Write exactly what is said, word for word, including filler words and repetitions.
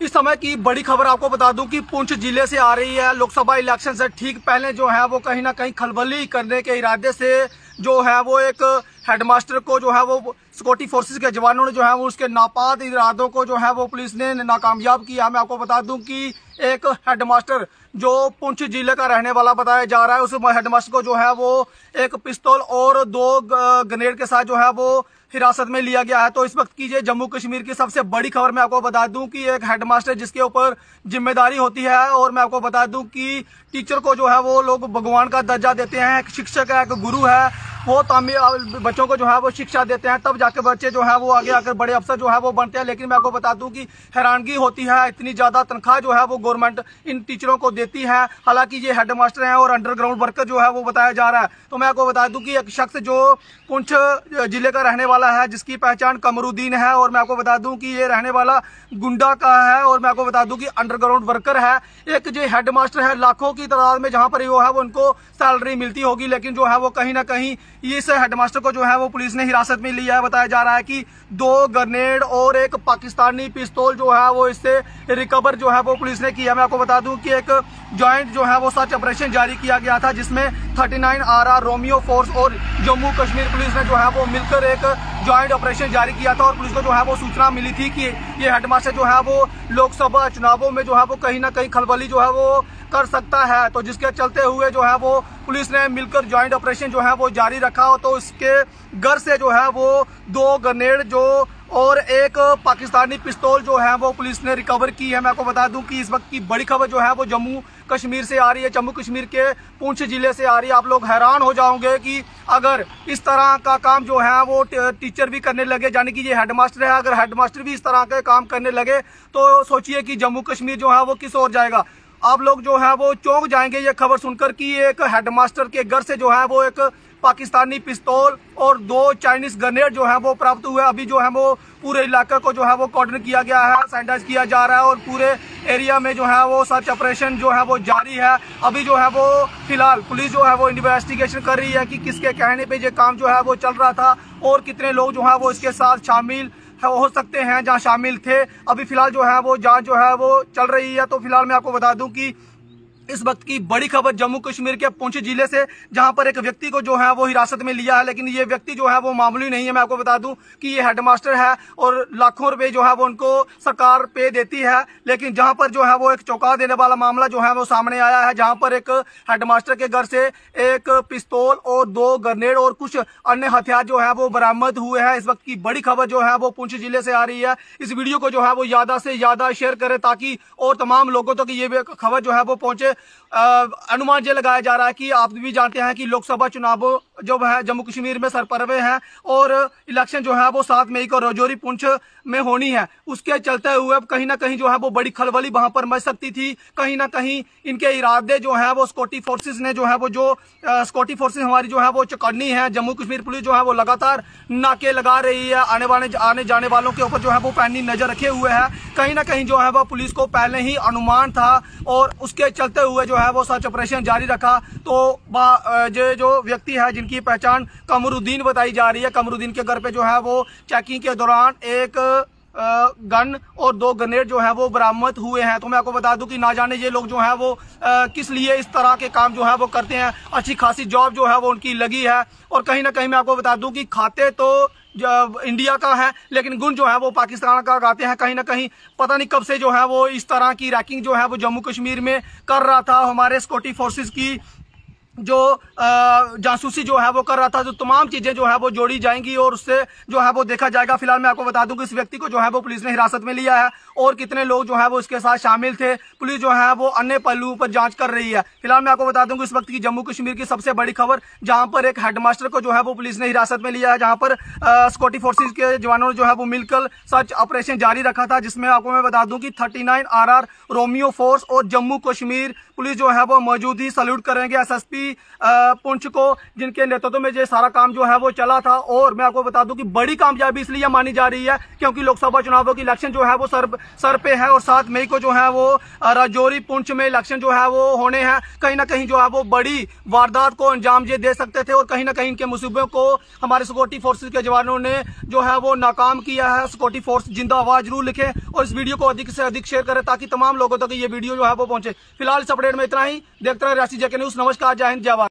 इस समय की बड़ी खबर आपको बता दूं कि पुंछ जिले से आ रही है। लोकसभा इलेक्शन से ठीक पहले जो है वो कहीं ना कहीं खलबली करने के इरादे से जो है वो एक हेडमास्टर को जो है वो सिक्योरिटी फोर्सेस के जवानों ने जो है वो उसके नापाक इरादों को जो है वो पुलिस ने नाकामयाब किया। मैं आपको बता दूं कि एक हेडमास्टर जो पुंछ जिले का रहने वाला बताया जा रहा है, उस हेडमास्टर को जो है वो एक पिस्तौल और दो ग्रेनेड के साथ जो है वो हिरासत में लिया गया है। तो इस वक्त की ये जम्मू कश्मीर की सबसे बड़ी खबर मैं आपको बता दूं कि एक हेडमास्टर जिसके ऊपर जिम्मेदारी होती है, और मैं आपको बता दूं कि टीचर को जो है वो लोग भगवान का दर्जा देते हैं, एक शिक्षक है, एक गुरु है, वो तामी बच्चों को जो है वो शिक्षा देते हैं, तब जाके बच्चे जो है वो आगे आकर बड़े अफसर जो है वो बनते हैं। लेकिन मैं आपको बता दूं कि हैरानगी होती है, इतनी ज्यादा तनख्वाह जो है वो गवर्नमेंट इन टीचरों को देती है, हालांकि ये हेडमास्टर हैं और अंडरग्राउंड वर्कर जो है वो बताया जा रहा है। तो मैं आपको बता दूं कि एक शख्स जो पुंछ जिले का रहने वाला है, जिसकी पहचान कमरुद्दीन है, और मैं आपको बता दूं कि ये रहने वाला गुंडा का है, और मैं आपको बता दूं कि अंडरग्राउंड वर्कर है। एक जो हेडमास्टर है, लाखों की तादाद में जहां पर वो है वो उनको सैलरी मिलती होगी, लेकिन जो है वो कहीं ना कहीं इस हेडमास्टर को जो है वो पुलिस ने हिरासत में लिया है। बताया जा रहा है कि दो ग्रेनेड और एक पाकिस्तानी पिस्तौल जो है वो इससे रिकवर जो है वो पुलिस ने किया। मैं आपको बता दूं कि एक जॉइंट जो है वो सर्च ऑपरेशन जारी किया गया था, जिसमें उनतालीस आर आर रोमियो फोर्स और जम्मू कश्मीर पुलिस ने जो है वो मिलकर एक जॉइंट ऑपरेशन जारी किया था। और पुलिस को जो है वो सूचना मिली थी कि ये हेडमास्टर जो है वो लोकसभा चुनावों में जो है वो कहीं ना कहीं खलबली जो है वो कर सकता है। तो जिसके चलते हुए जो है वो पुलिस ने मिलकर जॉइंट ऑपरेशन जो है वो जारी रखा। तो इसके घर से जो है वो दो ग्रेनेड जो और एक पाकिस्तानी पिस्तौल जो है वो पुलिस ने रिकवर की है। मैं आपको बता दूं कि इस वक्त की बड़ी खबर जो है वो जम्मू कश्मीर से आ रही है, जम्मू कश्मीर के पुंछ जिले से आ रही है। आप लोग हैरान हो जाओगे कि अगर इस तरह का काम जो है वो टीचर भी करने लगे, यानी कि ये हेडमास्टर है, अगर हेडमास्टर भी इस तरह के काम करने लगे तो सोचिए कि जम्मू कश्मीर जो है वो किस ओर जाएगा। आप लोग जो है वो चौंक जाएंगे ये खबर सुनकर कि एक हेडमास्टर के घर से जो है वो एक पाकिस्तानी पिस्तौल और दो चाइनीज ग्रेनेड जो है वो प्राप्त हुए। अभी जो है वो पूरे इलाके को जो है वो कॉर्डन किया गया है, सैनिटाइज किया जा रहा है, और पूरे एरिया में जो है वो सर्च ऑपरेशन जो है वो जारी है। अभी जो है वो फिलहाल पुलिस जो है वो इन्वेस्टिगेशन कर रही है कि किसके कहने पे ये काम जो है वो चल रहा था और कितने लोग जो है वो इसके साथ शामिल हो सकते हैं, जहां शामिल थे। अभी फिलहाल जो है वो जांच जो है वो चल रही है। तो फिलहाल मैं आपको बता दूं कि इस वक्त की बड़ी खबर जम्मू कश्मीर के पुंछ जिले से, जहां पर एक व्यक्ति को जो है वो हिरासत में लिया है, लेकिन ये व्यक्ति जो है वो मामूली नहीं है। मैं आपको बता दूं कि ये हेडमास्टर है और लाखों रुपए जो है वो उनको सरकार पे देती है। लेकिन जहां पर जो है वो एक चौंका देने वाला मामला जो है वो सामने आया है, जहां पर एक हेडमास्टर के घर से एक पिस्तौल और दो ग्रेनेड और कुछ अन्य हथियार जो है वो बरामद हुए हैं। इस वक्त की बड़ी खबर जो है वो पुंछ जिले से आ रही है। इस वीडियो को जो है वो ज्यादा से ज्यादा शेयर करें ताकि और तमाम लोगों तक ये खबर जो है वो पहुंचे। अनुमान ये लगाया जा रहा है कि आप भी जानते हैं कि लोकसभा चुनाव जो है जम्मू कश्मीर में सरपरवे हैं और इलेक्शन जो है वो सात मई को राजौरी पुंछ में होनी है। उसके चलते हुए कहीं ना कहीं जो है वो बड़ी खलबली वहां पर मच सकती थी। कहीं ना कहीं इनके इरादे जो है वो सिक्योरिटी फोर्सेस ने जो है वो जो सिक्योरिटी फोर्सेस हमारी जो है वो चौकन्नी है। जम्मू कश्मीर पुलिस जो है वो लगातार नाके लगा रही है, आने वाले आने जाने वालों के ऊपर जो है वो पैनी नजर रखे हुए है। कहीं ना कहीं जो है वो पुलिस को पहले ही अनुमान था और उसके चलते हुए जो है वो सर्च ऑपरेशन जारी रखा। तो ये जो व्यक्ति है जिनकी पहचान कमरुद्दीन बताई जा रही है, कमरुद्दीन के घर पे जो है वो चेकिंग के दौरान एक गन और दो ग्रेनेड जो है वो बरामद हुए हैं। तो मैं आपको बता दूं कि ना जाने ये लोग जो है वो आ, किस लिए इस तरह के काम जो है वो करते हैं। अच्छी खासी जॉब जो है वो उनकी लगी है, और कहीं ना कहीं मैं आपको बता दूं कि खाते तो इंडिया का है लेकिन गुण जो है वो पाकिस्तान का गाते हैं। कहीं ना कहीं पता नहीं कब से जो है वो इस तरह की रैकिंग जो है वो जम्मू कश्मीर में कर रहा था। हमारे सिक्योरिटी फोर्सेस की जो जासूसी जो है वो कर रहा था, जो तमाम चीजें जो है वो जोड़ी जाएंगी और उससे जो है वो देखा जाएगा। फिलहाल मैं आपको बता दूं कि इस व्यक्ति को जो है वो पुलिस ने हिरासत में लिया है और कितने लोग जो है वो इसके साथ शामिल थे, पुलिस जो है वो अन्य पहलुओं पर जांच कर रही है। फिलहाल मैं आपको बता दूं कि इस वक्त की जम्मू कश्मीर की सबसे बड़ी खबर, जहां पर एक हेडमास्टर को जो है वो पुलिस ने हिरासत में लिया है, जहां पर सिक्योरिटी फोर्सेज के जवानों ने जो है वो मिलकर सर्च ऑपरेशन जारी रखा था, जिसमें आपको मैं बता दूं कि उनतालीस आर आर रोमियो फोर्स और जम्मू कश्मीर पुलिस जो है वो मौजूद ही सल्यूट करेंगे। S S P SP Poonch को, जिनके नेतृत्व में ये सारा काम जो है वो चला था। और मैं आपको बता दूं कि बड़ी कामयाबी इसलिए मानी जा रही है क्योंकि लोकसभा चुनावों की इलेक्शन जो है वो सर सर पे है और सात मई को जो है वो राजौरी पुंछ में इलेक्शन जो है वो होने हैं। कहीं ना कहीं जो है वो बड़ी वारदात को अंजाम ये दे सकते थे और कहीं ना कहीं इनके मुसीबों को हमारे सिक्योरिटी फोर्सेज के जवानों ने जो है वो नाकाम किया है। सिक्योरिटी फोर्स जिंदाबाद जरूर लिखें और इस वीडियो को अधिक से अधिक शेयर करें ताकि तमाम लोगों तक ये वीडियो जो है वो पहुंचे। फिलहाल इस अपडेट में इतना ही। देखते रहे रियासी जेके न्यूज। नमस्कार, जय हिंद, जय भारत।